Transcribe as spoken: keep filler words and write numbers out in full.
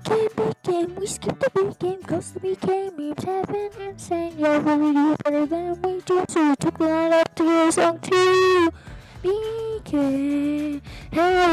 Game, beat game, we skip the beat game, cause the beat game memes have been insane. Yo, really do better than we do, so we took the line up to get a song too. B K, hey,